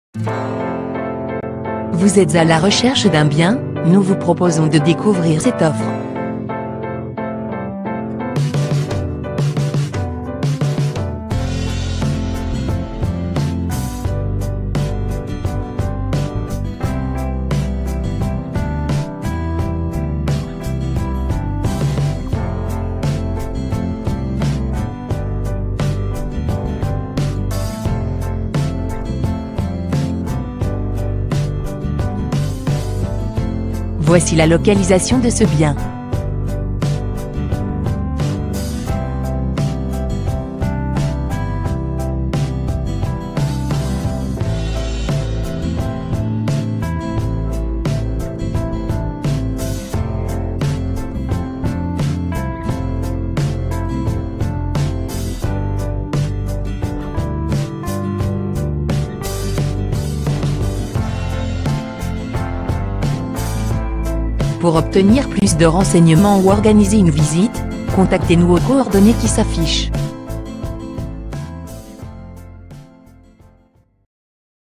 Vous êtes à la recherche d'un bien? Nous vous proposons de découvrir cette offre. Voici la localisation de ce bien. Pour obtenir plus de renseignements ou organiser une visite, contactez-nous aux coordonnées qui s'affichent.